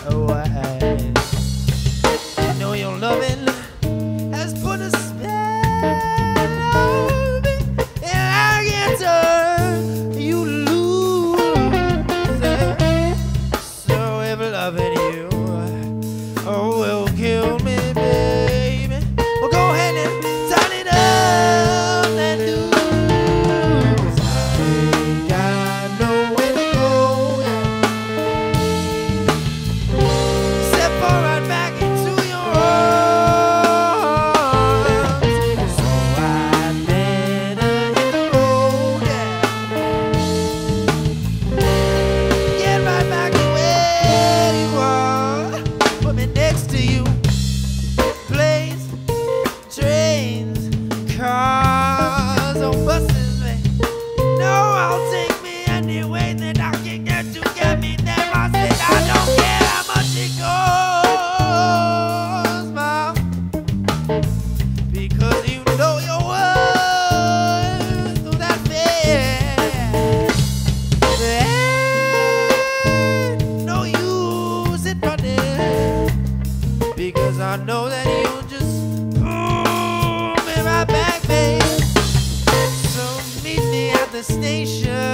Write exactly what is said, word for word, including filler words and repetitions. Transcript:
away. You know your loving has put a spell on me, and I can't turn you loose. So if loving you oh, will kill me, baby, well, go ahead and turn it up and lose. I got nowhere to go, except for right back into your arms. So I better hit the road, yeah. Get right back to where you are. Put me next to you. Planes, trains, cars, or buses, man. No, I'll take me anyway that I can get to get me there. I said I don't care how much it costs, Mom, because you know your worth through that fare. There ain't no use in running, because I know that you just pull me right back, babe. So meet me at the station.